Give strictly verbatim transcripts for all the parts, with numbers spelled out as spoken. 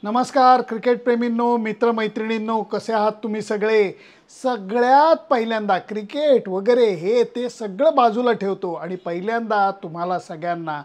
नमस्कार क्रिकेट प्रेमींनो, मित्रमैत्रिणींनो, कसे आहात तुम्ही सगळे? सगळ्यात पहिल्यांदा क्रिकेट वगैरे हे ते सगळं बाजूला ठेवतो आणि पहिल्यांदा तुम्हाला सगळ्यांना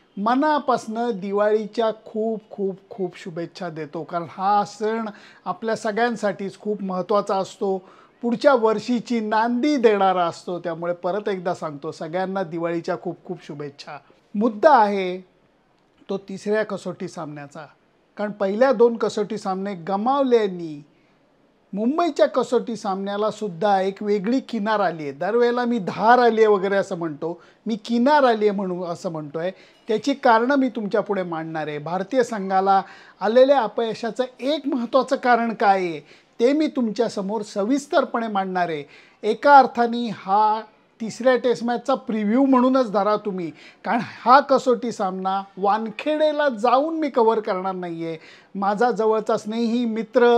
मनापासून दिवाळीच्या खूप खूप खूप शुभेच्छा देतो, कारण हा सण आपल्या सगळ्यांसाठीच खूप महत्त्वाचा असतो, पुढच्या वर्षीची नांदी देणारा असतो। त्यामुळे परत एकदा सांगतो, सगळ्यांना दिवाळीच्या खूप खूप शुभेच्छा। मुद्दा आहे तो तिसऱ्या कसोटी सामन्याचा, कारण पहिल्या दोन कसोटी सामने गमावल्यानी मुंबईच्या कसोटी सामन्याला सुद्धा एक वेगळी किनार आली आहे। दरवेळेला मी धार आली आहे वगैरे असं म्हणतो, मी किनार आली आहे म्हणून असं म्हणतोय। त्याची कारणं मी तुमच्या पुढे मांडणार आहे। भारतीय संघाला आलेल्या अपयशाचं एक महत्त्वाचं कारण काय आहे ते मी तुमच्या समोर सविस्तरपणे मांडणार आहे। एका अर्थाने हा तिसऱ्या टेस्ट मॅचचा प्रिव्ह्यू म्हणूनच धरा तुम्ही, कारण हा कसोटी सामना वानखेडेला जाऊन मी कव्हर करणार नाही आहे। माझा जवळचा स्नेही मित्र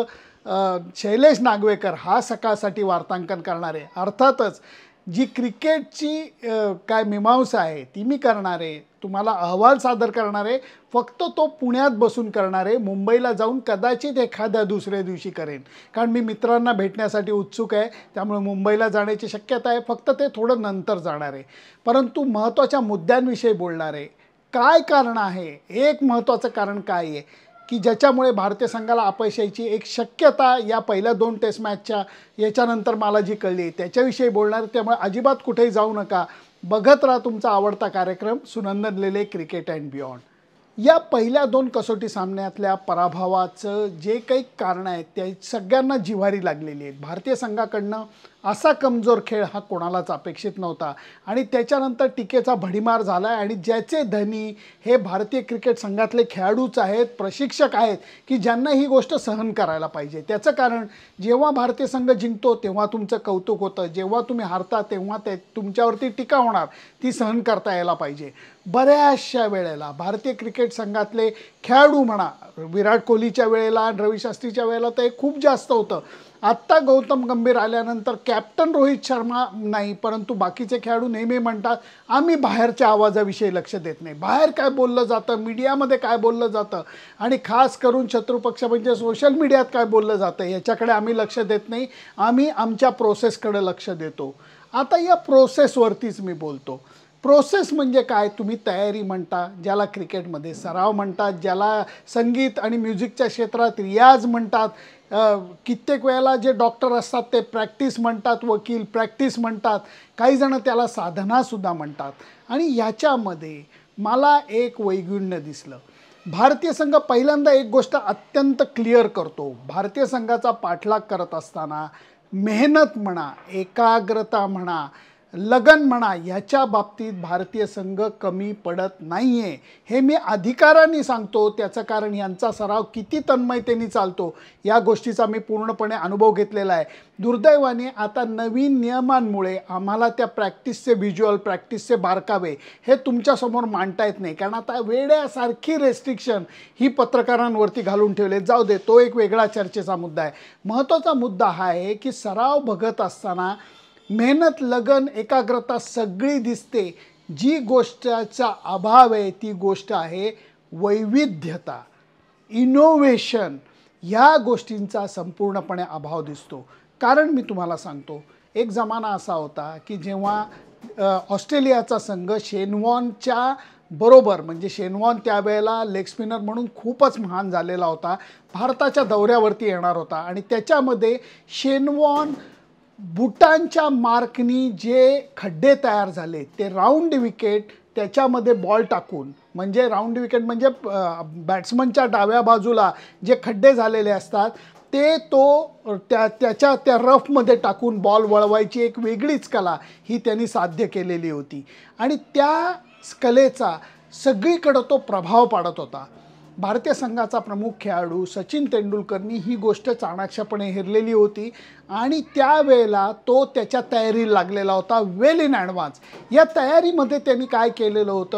शैलेश नागवेकर हा सकाळसाठी वार्तांकन करणार आहे। अर्थातच जी क्रिकेटची काय मीमांसा आहे ती मी करणार आहे, तुम्हाला अहवाल सादर करणार आहे, फक्त तो पुण्यात बसून करणार आहे। मुंबईला जाऊन कदाचित एखाद्या दुसऱ्या दिवशी करेन, कारण मी मित्रांना भेटण्यासाठी उत्सुक आहे, त्यामुळे मुंबईला जाण्याची शक्यता आहे, फक्त ते थोडं नंतर जाणार आहे। परंतु महत्त्वाच्या मुद्द्यांविषयी बोलणार आहे। काय कारण आहे, एक महत्त्वाचं कारण काय आहे की ज्याच्यामुळे भारतीय संघाला अपयशाची एक शक्यता या पहिल्या दोन टेस्ट मॅचच्या याच्यानंतर मला जी कळली त्याच्याविषयी बोलणार। त्यामुळे अजिबात कुठेही जाऊ नका, बघत राहा तुमचा आवडता कार्यक्रम Sunandan Lele cricket and beyond. या पहिल्या दोन कसोटी सामन्यातल्या पराभवाचं जे काही कारण आहेत ते सगळ्यांना जिव्हारी लागलेली आहेत। भारतीय संघाकडनं असा कमजोर खेळ हा कोणालाच अपेक्षित नव्हता आणि त्याच्यानंतर टीकेचा भडीमार झाला आहे आणि ज्याचे धनी हे भारतीय क्रिकेट संघातले खेळाडूच आहेत, प्रशिक्षक आहेत की ज्यांना ही गोष्ट सहन करायला पाहिजे। त्याचं कारण जेव्हा भारतीय संघ जिंकतो तेव्हा तुमचं कौतुक होतं, जेव्हा तुम्ही हारता तेव्हा ते तुमच्यावरती टीका होणार, ती सहन करता यायला पाहिजे। बऱ्याचशा वेळेला भारतीय क्रिकेट संघातले खेळाडू म्हणा, विराट कोहलीच्या वेळेला रवी शास्त्रीच्या वेळेला तर खूप जास्त होतं, आत्ता गौतम गंभीर आल्यानंतर कॅप्टन रोहित शर्मा नाही परंतु बाकीचे खेळाडू नेहमी म्हणतात आम्ही बाहेरच्या आवाजाविषयी लक्ष देत नाही, बाहेर काय बोललं जातं, मीडियामध्ये काय बोललं जातं आणि खास करून शत्रुपक्ष म्हणजे सोशल मीडियात काय बोललं जातं याच्याकडे आम्ही लक्ष देत नाही, आम्ही आमच्या प्रोसेसकडे लक्ष देतो। आता या प्रोसेसवरतीच मी बोलतो। प्रोसेस म्हणजे काय, तुम्ही तयारी म्हणता, ज्याला क्रिकेटमध्ये सराव म्हणतात, ज्याला संगीत आणि म्युझिकच्या क्षेत्रात रियाज म्हणतात, कित्येक वेळेला जे डॉक्टर असतात ते प्रॅक्टिस म्हणतात, वकील प्रॅक्टिस म्हणतात, काही जण त्याला साधनासुद्धा म्हणतात। आणि याच्यामध्ये मला एक वैगुण्य दिसलं। भारतीय संघ पहिल्यांदा एक गोष्ट अत्यंत क्लिअर करतो, भारतीय संघाचा पाठलाग करत असताना मेहनत म्हणा, एकाग्रता म्हणा, लगन म्हणा, याच्या बाबतीत भारतीय संघ कमी पडत नाही आहे, हे मी अधिकाराने सांगतो। त्याचं कारण यांचा सराव किती तन्मयतेने चालतो या गोष्टीचा मी पूर्णपणे अनुभव घेतलेला आहे। दुर्दैवाने आता नवीन नियमांमुळे आम्हाला त्या प्रॅक्टिसचे व्हिज्युअल, प्रॅक्टिसचे बारकावे हे तुमच्यासमोर मांडता येत नाही, कारण आता वेड्यासारखी रेस्ट्रिक्शन ही पत्रकारांवरती घालून ठेवले। जाऊ दे, तो एक वेगळा चर्चेचा मुद्दा आहे। महत्त्वाचा मुद्दा हा आहे की सराव बघत असताना मेहनत, लगन, एकाग्रता सगळी दिसते। जी गोष्टीचा अभाव आहे ती गोष्ट आहे वैविध्यता, इनोव्हेशन, या गोष्टींचा संपूर्णपणे अभाव दिसतो। कारण मी तुम्हाला सांगतो, एक जमाना असा होता की जेव्हा ऑस्ट्रेलियाचा संघ शेन वॉर्नच्या बरोबर, म्हणजे शेन वॉर्न त्यावेळेला लेग स्पिनर म्हणून खूपच महान झालेला होता, भारताच्या दौऱ्यावरती येणार होता आणि त्याच्यामध्ये शेन वॉर्न बुटांच्या मार्कनी जे खड्डे तयार झाले ते राऊंड विकेट त्याच्यामध्ये बॉल टाकून, म्हणजे राऊंड विकेट म्हणजे बॅट्समनच्या डाव्या बाजूला जे खड्डे झालेले असतात ते तो त्या त्याच्या त्या रफमध्ये टाकून बॉल वळवायची एक वेगळीच कला ही त्यांनी साध्य केलेली होती आणि त्या कलेचा सगळीकडे तो प्रभाव पाडत होता। भारतीय संघाचा प्रमुख खेळाडू सचिन तेंडुलकरनी ही गोष्ट चाणाक्षपणे हेरलेली होती आणि त्यावेळेला तो त्याच्या तयारीला लागलेला होता, वेल इन ॲडव्हान्स। या तयारीमध्ये त्यांनी काय केलेलं होतं,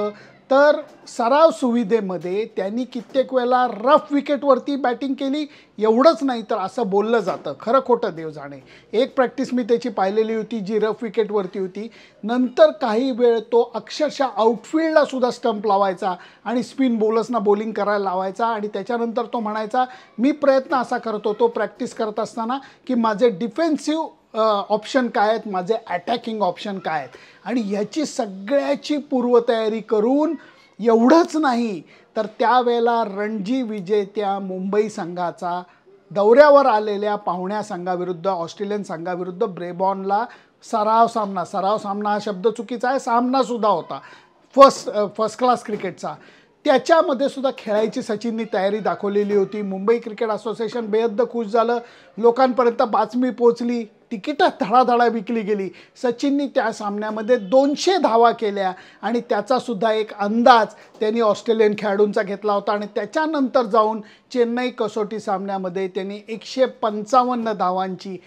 तर सराव सुविधेमध्ये त्यांनी कित्येक वेळेला रफ विकेटवरती बॅटिंग केली. एवढंच नाही तर असं बोललं जातं, खरं खोटं देव जाणे, एक प्रॅक्टिस मी त्याची पाहिलेली होती जी रफ विकेटवरती होती. नंतर काही वेळ तो अक्षरशः आउटफील्डला सुद्धा स्टंप लावायचा आणि स्पिन बॉलर्सना बॉलिंग करायला लावायचा. आणि त्याच्यानंतर तो म्हणायचा मी प्रयत्न असा करतो तो प्रॅक्टिस करत असताना की माझे डिफेन्सिव्ह ऑप्शन काय आहेत, माझे अटॅकिंग ऑप्शन काय आहेत. आणि ह्याची सगळ्याची पूर्वतयारी करून एवढंच नाही तर त्यावेळेला रणजी विजेत्या मुंबई संघाचा दौऱ्यावर आलेल्या पाहुण्या संघाविरुद्ध ऑस्ट्रेलियन संघाविरुद्ध ब्रेबॉर्नला सराव सामना, सराव सामना हा शब्द चुकीचा आहे, सामनासुद्धा होता फर्स्ट फर्स्ट क्लास क्रिकेटचा, त्याच्यामध्ये सुद्धा खेळायची सचिननी तयारी दाखवलेली होती. मुंबई क्रिकेट असोसिएशन बेहद्द खुश झालं, लोकांपर्यंत बातमी पोचली, तिकीटं धडाधडा विकली गेली. सचिननी त्या सामन्यामध्ये दोनशे धावा केल्या आणि त्याचासुद्धा एक अंदाज त्यांनी ऑस्ट्रेलियन खेळाडूंचा घेतला होता. आणि त्याच्यानंतर जाऊन चेन्नई कसोटी सामन्यामध्ये त्यांनी एकशे पंचावन्न धावांची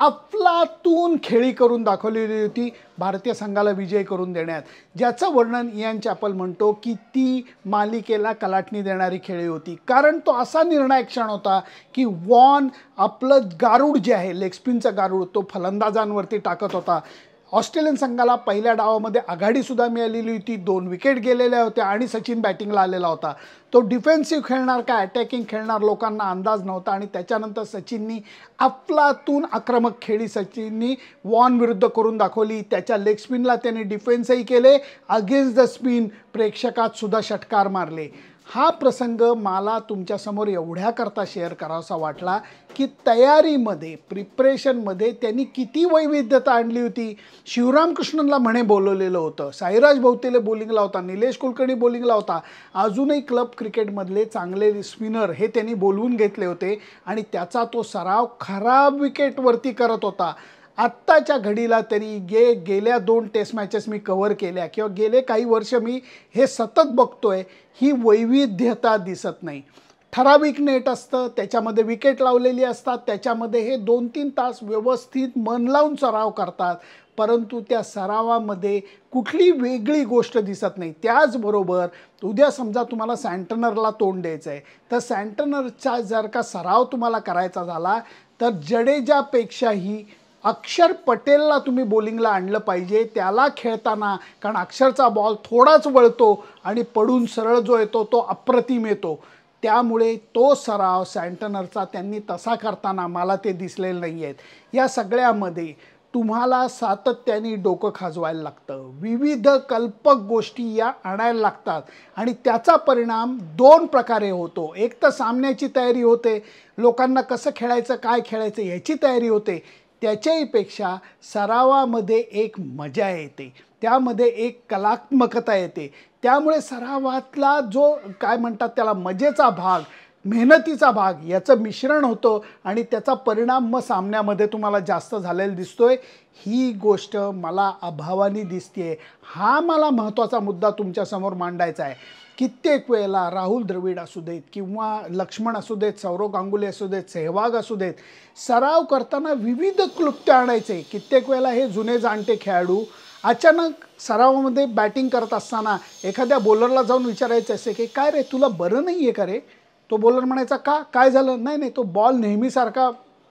अफलातून खेळी करून दाखवलेली होती भारतीय संघाला विजय करून देण्यात, ज्याचं वर्णन इयान चॅपल म्हणतो की ती मालिकेला कलाटणी देणारी खेळी होती. कारण तो असा निर्णायक क्षण होता की वॉन आपलं गारूड जे आहे, लेगस्पिनचं गारूड, तो फलंदाजांवरती टाकत होता. ऑस्ट्रेलियन संघाला पहिल्या डावामध्ये आघाडीसुद्धा मिळालेली होती, दोन विकेट गेलेल्या होत्या आणि सचिन बॅटिंगला आलेला होता. तो डिफेन्सिव्ह खेळणार का अटॅकिंग खेळणार लोकांना अंदाज नव्हता. आणि त्याच्यानंतर सचिननी अफलातून आक्रमक खेळी सचिननी वॉन विरुद्ध करून दाखवली. त्याच्या लेग स्पिनला त्याने डिफेन्सही केले, अगेन्स्ट द स्पिन प्रेक्षकात सुद्धा षटकार मारले. हा प्रसंग मला तुमच्यासमोर एवढ्याकरता शेअर करावासा वाटला की तयारीमध्ये प्रिपरेशनमध्ये त्यांनी किती वैविध्यता आणली होती. शिवराम कृष्णनला म्हणे बोलवलेलं होतं, साईराज भोवतेले बॉलिंगला होता, निलेश कुलकर्णी बॉलिंगला होता, अजूनही क्लब क्रिकेटमधले चांगले स्पिनर हे त्यांनी बोलवून घेतले होते आणि त्याचा तो सराव खराब विकेटवरती करत होता. आत्ताच्या घडीला तरी गे गेल्या दोन टेस्ट मॅचेस मी कव्हर केल्या किंवा गेले काही वर्ष मी हे सतत बघतोय, ही वैविध्यता दिसत नाही. ठराविक नेट असतं, त्याच्यामध्ये विकेट लावलेली असतात, त्याच्यामध्ये हे दोन तीन तास व्यवस्थित मन लावून सराव करतात, परंतु त्या सरावामध्ये कुठली वेगळी गोष्ट दिसत नाही. त्याचबरोबर उद्या समजा तुम्हाला सँटनरला तोंड द्यायचं आहे तर सँटनरचा जर का सराव तुम्हाला करायचा झाला तर जडेजापेक्षाही अक्षर पटेलला तुम्ही बॉलिंगला आणलं पाहिजे त्याला खेळताना, कारण अक्षरचा बॉल थोडाच वळतो आणि पडून सरळ जो येतो तो अप्रतिम येतो. त्यामुळे तो सराव सँटनरचा त्यांनी तसा करताना मला ते दिसलेले नाही आहेत. या सगळ्यामध्ये तुम्हाला सातत्याने डोकं खाजवायला लागतं, विविध कल्पक गोष्टी या आणायला लागतात आणि त्याचा परिणाम दोन प्रकारे होतो. एक तर सामन्याची तयारी होते, लोकांना कसं खेळायचं काय खेळायचं ह्याची तयारी होते, त्याच्याहीपेक्षा सरावामध्ये एक मजा येते, त्यामध्ये एक कलात्मकता येते. त्यामुळे सरावातला जो काय म्हणतात त्याला मजेचा भाग, मेहनतीचा भाग याचं मिश्रण होतं आणि त्याचा परिणाम मग सामन्यामध्ये तुम्हाला जास्त झालेला दिसतोय. ही गोष्ट मला अभावानी दिसते. हा मला महत्त्वाचा मुद्दा तुमच्यासमोर मांडायचा आहे. कित्येक वेळेला राहुल द्रविड असू देत किंवा लक्ष्मण असू देत, सौरव गांगुली असू देत, सेहवाग असू देत, सराव करताना विविध क्लुप्त्या आणायचे. कित्येक वेळेला हे जुने जाणते खेळाडू अचानक सरावामध्ये बॅटिंग करत असताना एखाद्या बॉलरला जाऊन विचारायचं असे की काय रे तुला बरं नाही आहे का रे. तो बॉलर म्हणायचा का, काय झालं, नाही नाही तो बॉल नेहमीसारखा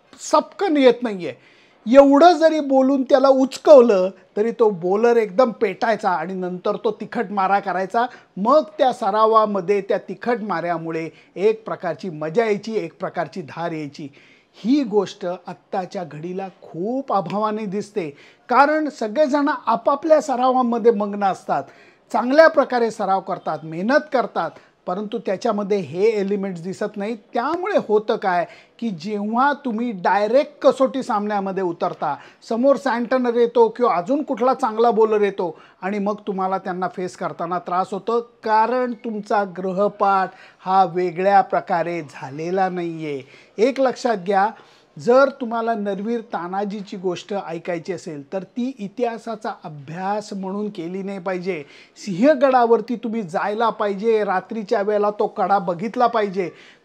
सपकन येत नाही आहे. एवढं जरी बोलून त्याला उचकवलं तरी तो बॉलर एकदम पेटायचा आणि नंतर तो तिखट मारा करायचा. मग त्या सरावामध्ये त्या तिखट माऱ्यामुळे एक प्रकारची मजा यायची, एक प्रकारची धार यायची. ही गोष्ट आत्ताच्या घडीला खूप अभावाने दिसते, कारण सगळेजण आपापल्या सरावामध्ये मग्न असतात, चांगल्या प्रकारे सराव करतात, मेहनत करतात, परंतु त्याच्यामध्ये हे एलिमेंट्स दिसत नाहीत. त्यामुळे होतं काय की जेव्हा तुम्ही डायरेक्ट कसोटी सामन्यामध्ये उतरता, समोर सँटनर येतो किंवा अजून कुठला चांगला बॉलर येतो आणि मग तुम्हाला त्यांना फेस करताना त्रास होतो, कारण तुमचा गृहपाठ हा वेगळ्या प्रकारे झालेला नाही आहे. एक लक्षात घ्या, जर तुम्हाला नरवीर तानाजीची गोष्ट ऐकायची असेल तर ती इतिहासाचा अभ्यास म्हणून केली नाही पाहिजे. सिंहगडावरती तुम्ही जायला पाहिजे, रात्रीच्या वेळेला तो कडा बघितला पाहिजे.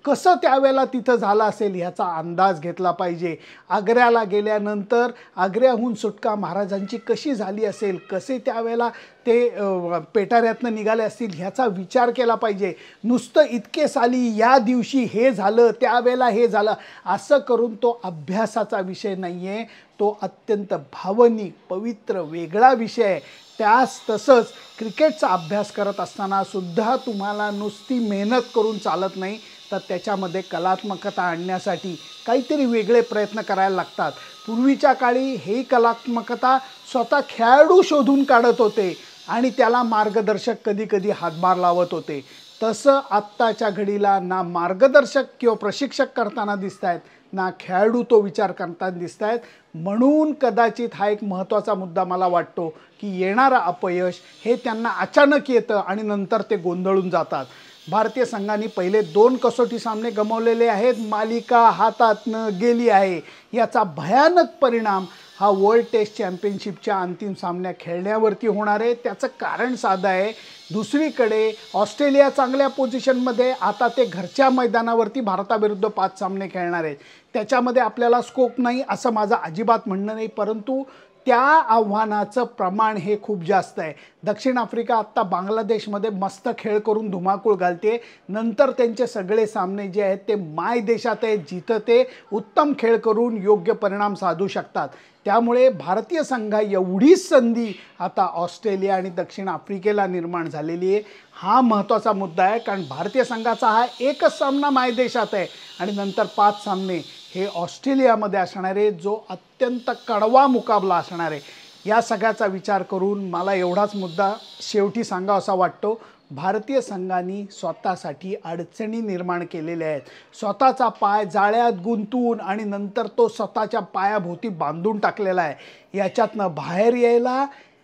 कसं त्यावेळेला तिथं झालं असेल ह्याचा अंदाज घेतला पाहिजे. आग्र्याला गेल्यानंतर आग्र्याहून सुटका महाराजांची कशी झाली असेल, कसे त्यावेळेला ते पेटाऱ्यातनं निघाले असतील ह्याचा विचार केला पाहिजे. नुसतं इतके साली या दिवशी हे झालं, त्यावेळेला हे झालं असं करून तो अभ्यासाचा विषय नाही आहे, तो अत्यंत भावनिक पवित्र वेगळा विषय आहे. त्यास तसंच क्रिकेटचा अभ्यास करत असताना सुद्धा तुम्हाला नुसती मेहनत करून चालत नाही, तर त्याच्यामध्ये कलात्मकता आणण्यासाठी काहीतरी वेगळे प्रयत्न करायला लागतात. पूर्वीच्या काळी ही कलात्मकता स्वतः खेळाडू शोधून काढत होते आणि त्याला मार्गदर्शक कधी कधी हातभार लावत होते. तसं आत्ताच्या घडीला ना मार्गदर्शक किंवा प्रशिक्षक करताना दिसत आहेत, ना खेळाडू तो विचार करताना दिसत आहेत. म्हणून कदाचित हा एक महत्त्वाचा मुद्दा मला वाटतो की येणारं अपयश हे त्यांना अचानक येतं आणि नंतर ते गोंधळून जातात. भारतीय संघाने पहिले दोन कसोटी सामने गमावलेले आहेत, मालिका हातातनं गेली आहे. याचा भयानक परिणाम हा वर्ल्ड टेस्ट चॅम्पियनशिपच्या अंतिम सामन्या खेळण्यावरती होणार आहे. त्याचं कारण साधं आहे. दुसरीकडे ऑस्ट्रेलिया चांगल्या पोझिशनमध्ये, आता ते घरच्या मैदानावरती भारताविरुद्ध पाच सामने खेळणार आहेत. त्याच्यामध्ये आपल्याला स्कोप नाही असं माझं अजिबात म्हणणं नाही, परंतु त्या आव्हानाचं प्रमाण हे खूप जास्त आहे. दक्षिण आफ्रिका आत्ता बांगलादेशमध्ये मस्त खेळ करून धुमाकूळ घालते. नंतर त्यांचे सगळे सामने जे आहेत ते माय देशात आहेत, जिथं ते उत्तम खेळ करून योग्य परिणाम साधू शकतात. त्यामुळे भारतीय संघा एवढीच संधी आता ऑस्ट्रेलिया आणि दक्षिण आफ्रिकेला निर्माण झालेली आहे. हा महत्त्वाचा मुद्दा आहे, कारण भारतीय संघाचा हा एकच सामना माय देशात आहे आणि नंतर पाच सामने हे ऑस्ट्रेलियामध्ये असणार आहे, जो अत्यंत कडवा मुकाबला असणार आहे. या सगळ्याचा विचार करून मला एवढाच मुद्दा शेवटी सांगावा असा वाटतो, भारतीय संघाने स्वतःसाठी अडचणी निर्माण केलेल्या आहेत. स्वतःचा पाय जाळ्यात गुंतवून आणि नंतर तो स्वतःच्या पायाभोवती बांधून टाकलेला आहे. याच्यातनं बाहेर यायला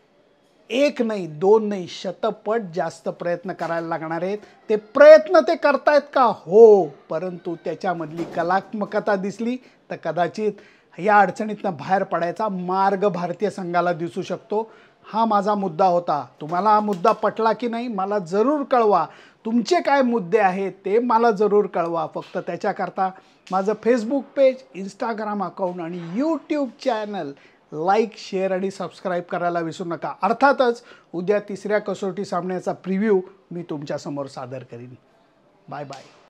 एक नाही दोन नाही शतपट जास्त प्रयत्न करायला लागणार आहेत. ते प्रयत्न ते करतायत का? हो, परंतु त्याच्यामधली कलात्मकता दिसली तर कदाचित या अडचणीतनं बाहेर पडायचा मार्ग भारतीय संघाला दिसू शकतो. हा माझा मुद्दा होता. तुम्हाला हा मुद्दा पटला की नाही मला जरूर कळवा. तुमचे काय मुद्दे आहेत ते मला जरूर कळवा. फक्त त्याच्याकरता माझं फेसबुक पेज, इंस्टाग्राम अकाउंट आणि यूट्यूब चॅनल लाईक, शेअर आणि सबस्क्राईब करायला विसरू नका. अर्थातच उद्या तिसऱ्या कसोटी सामन्याचा प्रिव्ह्यू मी तुमच्यासमोर सादर करीन. Bye bye.